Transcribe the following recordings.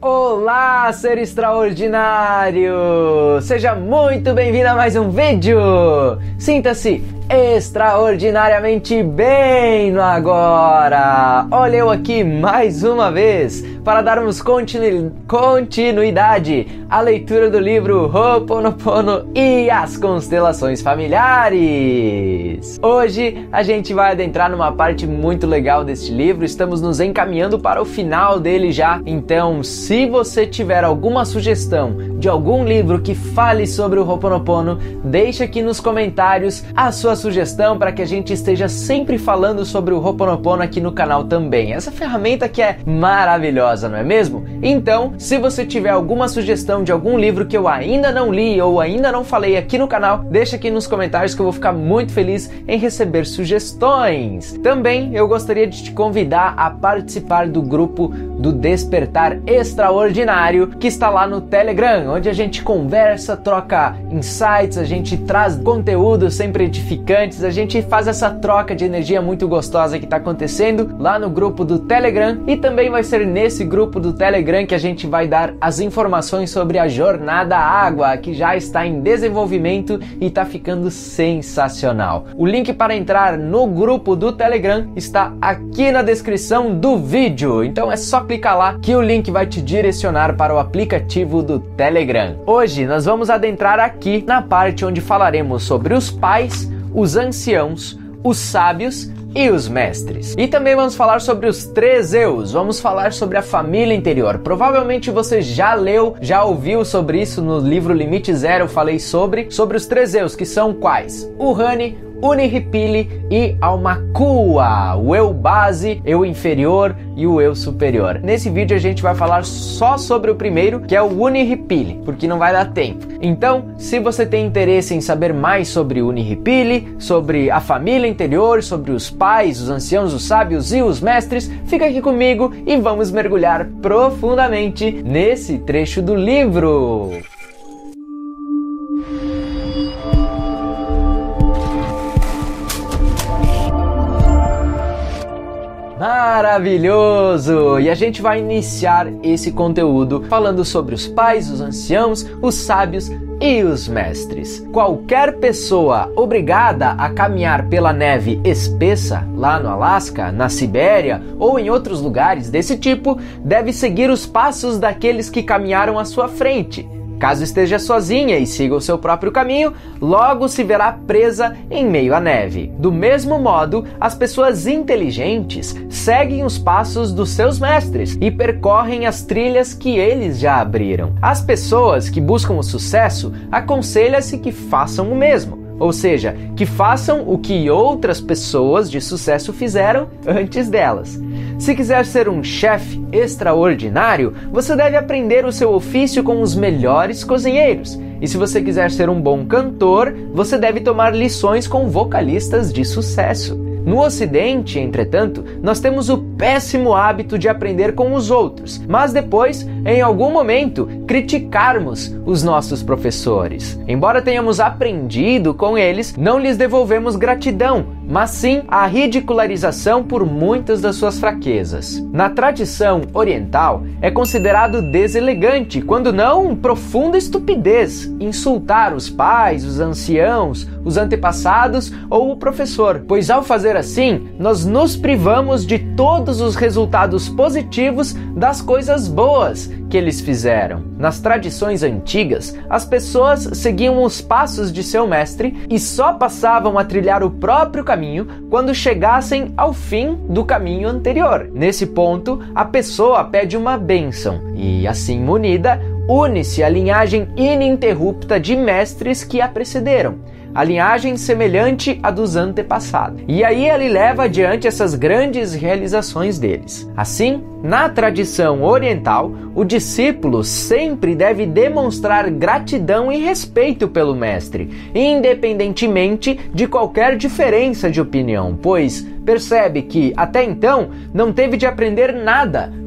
Olá, ser extraordinário! Seja muito bem-vindo a mais um vídeo! Sinta-se extraordinariamente bem no agora! Olha eu aqui mais uma vez para darmos continuidade à leitura do livro Ho'oponopono e as constelações familiares. Hoje a gente vai adentrar numa parte muito legal deste livro, estamos nos encaminhando para o final dele já, então se você tiver alguma sugestão de algum livro que fale sobre o Ho'oponopono, deixe aqui nos comentários a sua sugestão para que a gente esteja sempre falando sobre o Ho'oponopono aqui no canal também. Essa ferramenta que é maravilhosa, não é mesmo? Então, se você tiver alguma sugestão de algum livro que eu ainda não li ou ainda não falei aqui no canal, deixa aqui nos comentários que eu vou ficar muito feliz em receber sugestões. Também eu gostaria de te convidar a participar do grupo do Despertar Extraordinário, que está lá no Telegram, onde a gente conversa, troca insights, a gente traz conteúdos sempre edificantes, a gente faz essa troca de energia muito gostosa que está acontecendo lá no grupo do Telegram, e também vai ser nesse grupo do Telegram que a gente vai dar as informações sobre a Jornada Água, que já está em desenvolvimento e está ficando sensacional. O link para entrar no grupo do Telegram está aqui na descrição do vídeo, então é só clicar lá que o link vai te direcionar para o aplicativo do Telegram. Hoje nós vamos adentrar aqui na parte onde falaremos sobre os pais, os anciãos, os sábios e os mestres. E também vamos falar sobre os 3 eus, vamos falar sobre a família interior. Provavelmente você já leu, já ouviu sobre isso no livro Limite Zero, eu falei sobre os 3 eus, que são quais? O Uhane, Unihipili e Aumakua, o eu base, eu inferior e o eu superior. Nesse vídeo a gente vai falar só sobre o primeiro, que é o Unihipili, porque não vai dar tempo. Então, se você tem interesse em saber mais sobre Unihipili, sobre a família interior, sobre os pais, os anciãos, os sábios e os mestres, fica aqui comigo e vamos mergulhar profundamente nesse trecho do livro. Maravilhoso! E a gente vai iniciar esse conteúdo falando sobre os pais, os anciãos, os sábios e os mestres. Qualquer pessoa obrigada a caminhar pela neve espessa, lá no Alasca, na Sibéria ou em outros lugares desse tipo, deve seguir os passos daqueles que caminharam à sua frente. Caso esteja sozinha e siga o seu próprio caminho, logo se verá presa em meio à neve. Do mesmo modo, as pessoas inteligentes seguem os passos dos seus mestres e percorrem as trilhas que eles já abriram. As pessoas que buscam o sucesso, aconselha-se que façam o mesmo. Ou seja, que façam o que outras pessoas de sucesso fizeram antes delas. Se quiser ser um chefe extraordinário, você deve aprender o seu ofício com os melhores cozinheiros. E se você quiser ser um bom cantor, você deve tomar lições com vocalistas de sucesso. No Ocidente, entretanto, nós temos o péssimo hábito de aprender com os outros, mas depois, em algum momento, criticarmos os nossos professores. Embora tenhamos aprendido com eles, não lhes devolvemos gratidão, mas sim a ridicularização por muitas das suas fraquezas. Na tradição oriental, é considerado deselegante, quando não profunda estupidez, insultar os pais, os anciãos, os antepassados ou o professor, pois ao fazer assim, nós nos privamos de todos os resultados positivos das coisas boas que eles fizeram. Nas tradições antigas, as pessoas seguiam os passos de seu mestre e só passavam a trilhar o próprio caminho quando chegassem ao fim do caminho anterior. Nesse ponto, a pessoa pede uma bênção e, assim munida, une-se à linhagem ininterrupta de mestres que a precederam, a linhagem semelhante à dos antepassados. E aí ele leva adiante essas grandes realizações deles. Assim, na tradição oriental, o discípulo sempre deve demonstrar gratidão e respeito pelo mestre, independentemente de qualquer diferença de opinião, pois percebe que, até então, não teve de aprender nada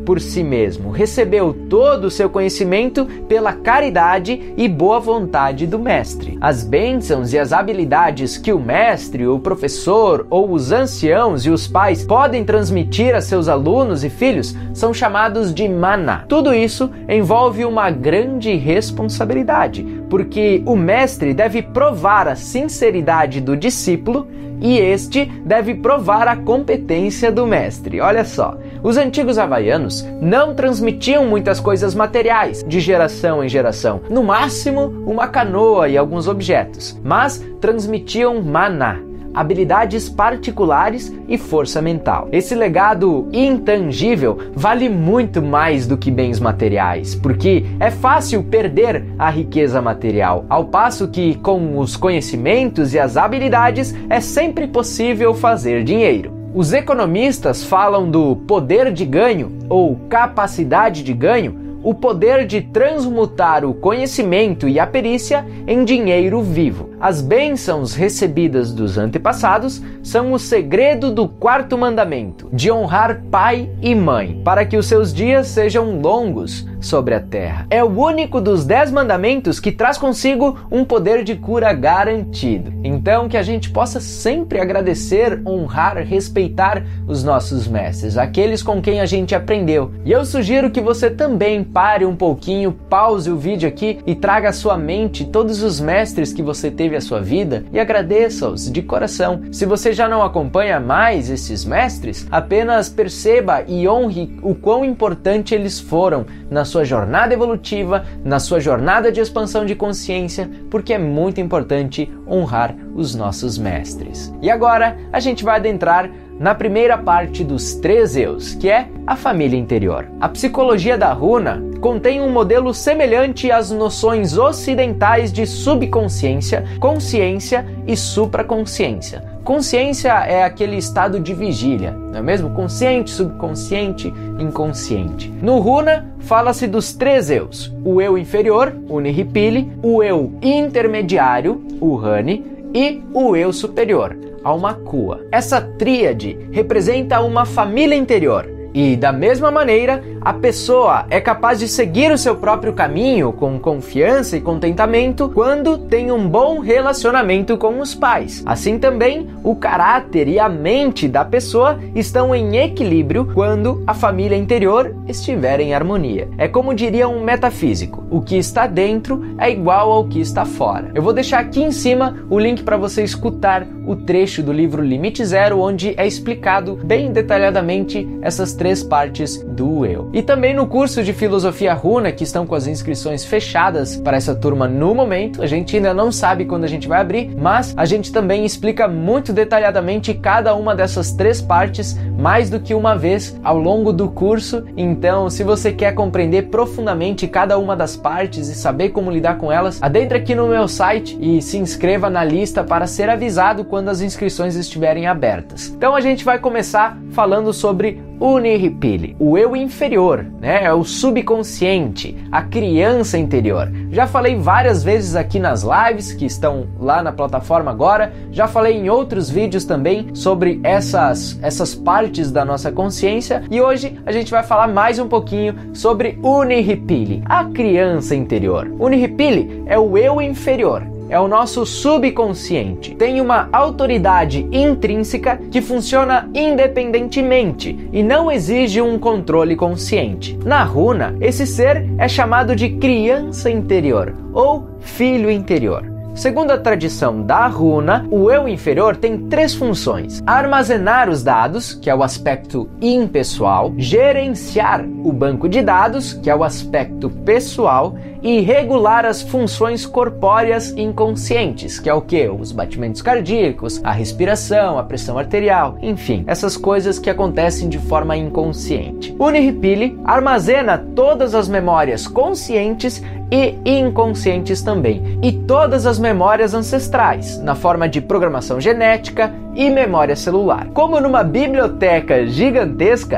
por si mesmo, recebeu todo o seu conhecimento pela caridade e boa vontade do mestre. As bênçãos e as habilidades que o mestre, o professor ou os anciãos e os pais podem transmitir a seus alunos e filhos são chamados de maná. Tudo isso envolve uma grande responsabilidade, porque o mestre deve provar a sinceridade do discípulo e este deve provar a competência do mestre. Olha só, os antigos havaianos não transmitiam muitas coisas materiais de geração em geração, no máximo uma canoa e alguns objetos, mas transmitiam maná, habilidades particulares e força mental. Esse legado intangível vale muito mais do que bens materiais, porque é fácil perder a riqueza material, ao passo que com os conhecimentos e as habilidades é sempre possível fazer dinheiro. Os economistas falam do poder de ganho ou capacidade de ganho, o poder de transmutar o conhecimento e a perícia em dinheiro vivo. As bênçãos recebidas dos antepassados são o segredo do quarto mandamento, de honrar pai e mãe, para que os seus dias sejam longos sobre a terra. É o único dos 10 mandamentos que traz consigo um poder de cura garantido. Então, que a gente possa sempre agradecer, honrar, respeitar os nossos mestres, aqueles com quem a gente aprendeu. E eu sugiro que você também pare um pouquinho, pause o vídeo aqui e traga à sua mente todos os mestres que você teve à sua vida e agradeça-os de coração. Se você já não acompanha mais esses mestres, apenas perceba e honre o quão importante eles foram na sua jornada evolutiva, na sua jornada de expansão de consciência, porque é muito importante honrar os nossos mestres. E agora a gente vai adentrar na primeira parte dos 3 eus, que é a família interior. A psicologia da runa contém um modelo semelhante às noções ocidentais de subconsciência, consciência e supraconsciência. Consciência é aquele estado de vigília, não é mesmo? Consciente, subconsciente, inconsciente. No runa, fala-se dos 3 eus. O eu inferior, o Nihipili, o eu intermediário, o Rani, e o eu superior, a Makua. Essa tríade representa uma família interior. E, da mesma maneira, a pessoa é capaz de seguir o seu próprio caminho com confiança e contentamento quando tem um bom relacionamento com os pais. Assim também, o caráter e a mente da pessoa estão em equilíbrio quando a família interior estiver em harmonia. É como diria um metafísico, o que está dentro é igual ao que está fora. Eu vou deixar aqui em cima o link para você escutar o trecho do livro Limite Zero, onde é explicado bem detalhadamente essas 3 partes do eu. E também no curso de Filosofia Runa, que estão com as inscrições fechadas para essa turma no momento, a gente ainda não sabe quando a gente vai abrir, mas a gente também explica muito detalhadamente cada uma dessas 3 partes, mais do que uma vez ao longo do curso. Então, se você quer compreender profundamente cada uma das partes e saber como lidar com elas, adentre aqui no meu site e se inscreva na lista para ser avisado quando as inscrições estiverem abertas. Então a gente vai começar falando sobre o Nihipili, o eu inferior, né? É o subconsciente, a criança interior. Já falei várias vezes aqui nas lives que estão lá na plataforma agora, já falei em outros vídeos também sobre essas partes da nossa consciência, e hoje a gente vai falar mais um pouquinho sobre o Nihipili, a criança interior. O Nihipili é o eu inferior. É o nosso subconsciente. Tem uma autoridade intrínseca que funciona independentemente e não exige um controle consciente. Na runa, esse ser é chamado de criança interior ou filho interior. Segundo a tradição da runa, o eu inferior tem 3 funções: armazenar os dados, que é o aspecto impessoal, gerenciar o banco de dados, que é o aspecto pessoal, e regular as funções corpóreas inconscientes, que é o que? Os batimentos cardíacos, a respiração, a pressão arterial, enfim, essas coisas que acontecem de forma inconsciente. O Nihipili armazena todas as memórias conscientes e inconscientes também, e todas as memórias ancestrais, na forma de programação genética e memória celular. Como numa biblioteca gigantesca,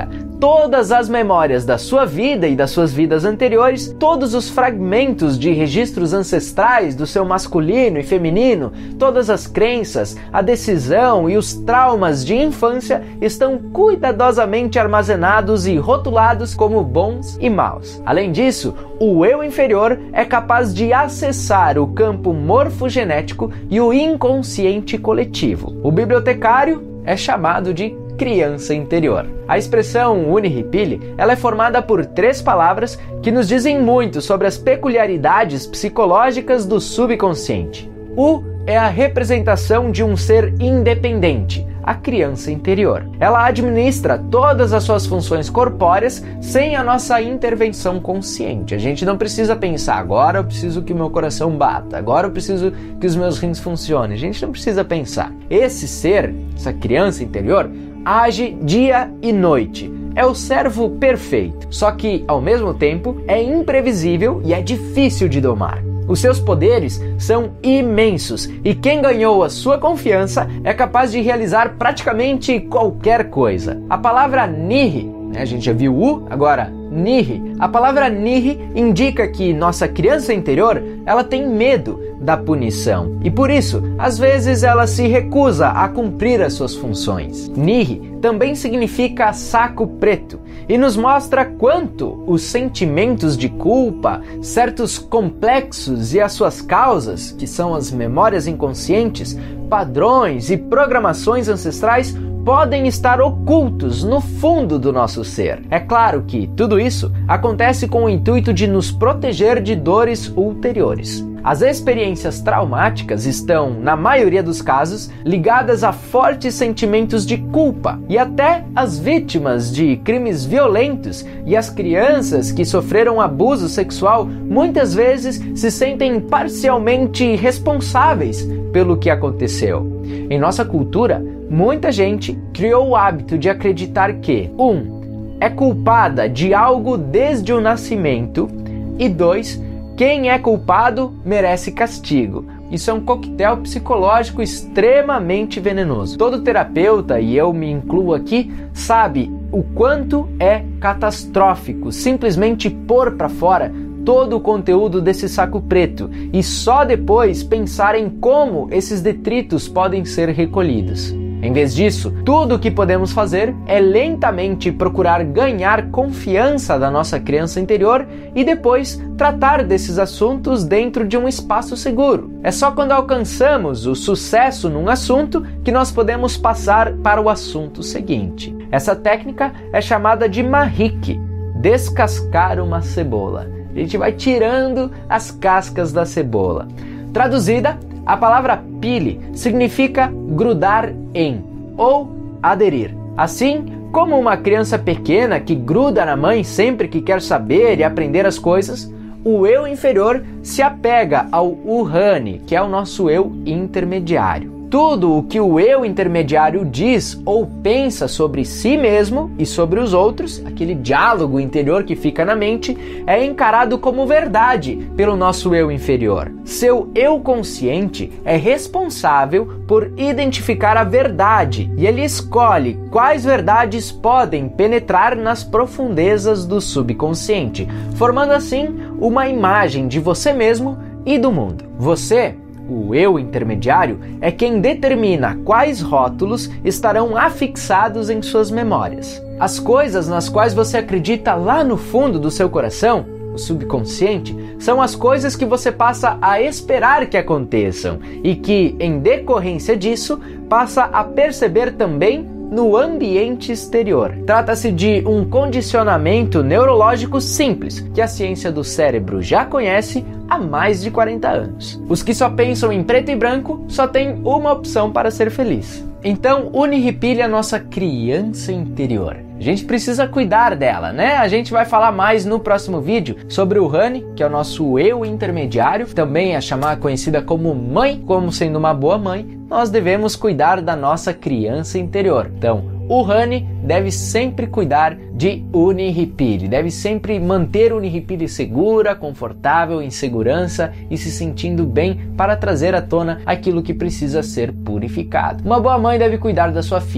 todas as memórias da sua vida e das suas vidas anteriores, todos os fragmentos de registros ancestrais do seu masculino e feminino, todas as crenças, a decisão e os traumas de infância estão cuidadosamente armazenados e rotulados como bons e maus. Além disso, o eu inferior é capaz de acessar o campo morfogenético e o inconsciente coletivo. O bibliotecário é chamado de criança interior. A expressão Unihipili, ela é formada por 3 palavras que nos dizem muito sobre as peculiaridades psicológicas do subconsciente. U é a representação de um ser independente, a criança interior. Ela administra todas as suas funções corpóreas sem a nossa intervenção consciente. A gente não precisa pensar, agora eu preciso que o meu coração bata, agora eu preciso que os meus rins funcionem. A gente não precisa pensar. Esse ser, essa criança interior, age dia e noite. É o servo perfeito, só que, ao mesmo tempo, é imprevisível e é difícil de domar. Os seus poderes são imensos e quem ganhou a sua confiança é capaz de realizar praticamente qualquer coisa. A palavra Nihi, a gente já viu U, agora Nihi. A palavra Nihi indica que nossa criança interior, ela tem medo da punição e por isso, às vezes ela se recusa a cumprir as suas funções. Nihi também significa saco preto e nos mostra quanto os sentimentos de culpa, certos complexos e as suas causas, que são as memórias inconscientes, padrões e programações ancestrais, podem estar ocultos no fundo do nosso ser. É claro que tudo isso acontece com o intuito de nos proteger de dores ulteriores. As experiências traumáticas estão, na maioria dos casos, ligadas a fortes sentimentos de culpa e até as vítimas de crimes violentos e as crianças que sofreram abuso sexual muitas vezes se sentem parcialmente responsáveis pelo que aconteceu. Em nossa cultura, muita gente criou o hábito de acreditar que 1. É culpada de algo desde o nascimento e 2. Quem é culpado merece castigo. Isso é um coquetel psicológico extremamente venenoso. Todo terapeuta, e eu me incluo aqui, sabe o quanto é catastrófico simplesmente pôr para fora todo o conteúdo desse saco preto e só depois pensar em como esses detritos podem ser recolhidos. Em vez disso, tudo o que podemos fazer é lentamente procurar ganhar confiança da nossa criança interior e depois tratar desses assuntos dentro de um espaço seguro. É só quando alcançamos o sucesso num assunto que nós podemos passar para o assunto seguinte. Essa técnica é chamada de Mahik, descascar uma cebola. A gente vai tirando as cascas da cebola. Traduzida, a palavra pili significa grudar em ou aderir. Assim como uma criança pequena que gruda na mãe sempre que quer saber e aprender as coisas, o eu inferior se apega ao Uhani, que é o nosso eu intermediário. Tudo o que o eu intermediário diz ou pensa sobre si mesmo e sobre os outros, aquele diálogo interior que fica na mente, é encarado como verdade pelo nosso eu inferior. Seu eu consciente é responsável por identificar a verdade e ele escolhe quais verdades podem penetrar nas profundezas do subconsciente, formando assim uma imagem de você mesmo e do mundo. Você, o eu intermediário, é quem determina quais rótulos estarão afixados em suas memórias. As coisas nas quais você acredita lá no fundo do seu coração, o subconsciente, são as coisas que você passa a esperar que aconteçam e que, em decorrência disso, passa a perceber também no ambiente exterior. Trata-se de um condicionamento neurológico simples, que a ciência do cérebro já conhece há mais de 40 anos. Os que só pensam em preto e branco só têm uma opção para ser feliz. Então, Unihipili é a nossa criança interior. A gente precisa cuidar dela, né? A gente vai falar mais no próximo vídeo sobre o Uhani, que é o nosso eu intermediário, também é conhecida como mãe. Como sendo uma boa mãe, nós devemos cuidar da nossa criança interior. Então, o Uhani deve sempre cuidar de Unihipili, deve sempre manter Unihipili segura, confortável, em segurança e se sentindo bem para trazer à tona aquilo que precisa ser purificado. Uma boa mãe deve cuidar da sua filha.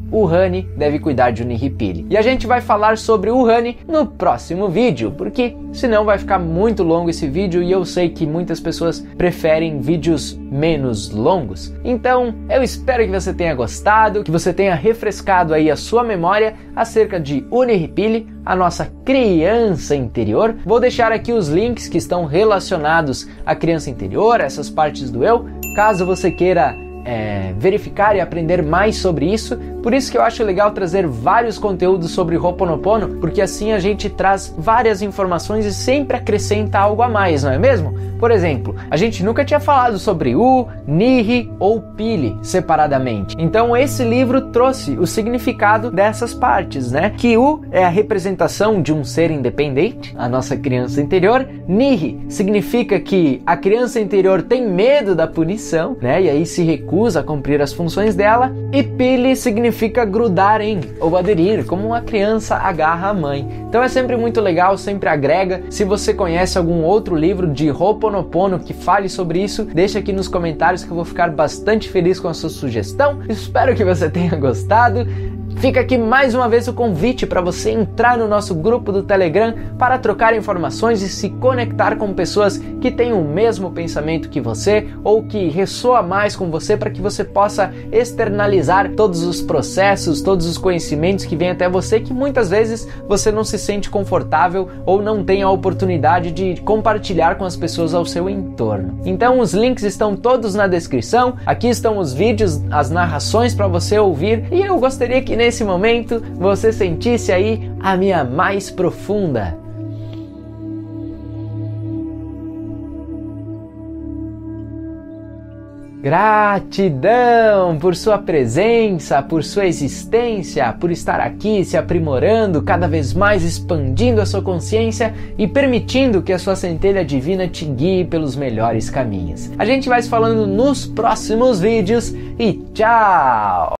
o Hani deve cuidar de Uniripili. E a gente vai falar sobre o Hani no próximo vídeo, porque senão vai ficar muito longo esse vídeo e eu sei que muitas pessoas preferem vídeos menos longos. Então, eu espero que você tenha gostado, que você tenha refrescado aí a sua memória acerca de Uniripili, a nossa criança interior. Vou deixar aqui os links que estão relacionados à criança interior, essas partes do eu, caso você queira verificar e aprender mais sobre isso. Por isso que eu acho legal trazer vários conteúdos sobre Ho'oponopono, porque assim a gente traz várias informações e sempre acrescenta algo a mais, não é mesmo? Por exemplo, a gente nunca tinha falado sobre U, Nihi ou Pili separadamente. Então esse livro trouxe o significado dessas partes, né? Que U é a representação de um ser independente, a nossa criança interior. Nihi significa que a criança interior tem medo da punição, né? E aí se recusa a cumprir as funções dela. E Pili significa grudar em ou aderir, como uma criança agarra a mãe. Então é sempre muito legal, sempre agrega. Se você conhece algum outro livro de Ho'oponopono que fale sobre isso, deixa aqui nos comentários que eu vou ficar bastante feliz com a sua sugestão. Espero que você tenha gostado. Fica aqui mais uma vez o convite para você entrar no nosso grupo do Telegram para trocar informações e se conectar com pessoas que têm o mesmo pensamento que você ou que ressoa mais com você, para que você possa externalizar todos os processos, todos os conhecimentos que vêm até você, que muitas vezes você não se sente confortável ou não tem a oportunidade de compartilhar com as pessoas ao seu entorno. Então os links estão todos na descrição, aqui estão os vídeos, as narrações para você ouvir, e eu gostaria que nesse momento você sentisse aí a minha mais profunda. Gratidão por sua presença, por sua existência, por estar aqui se aprimorando, cada vez mais expandindo a sua consciência e permitindo que a sua centelha divina te guie pelos melhores caminhos. A gente vai se falando nos próximos vídeos e tchau!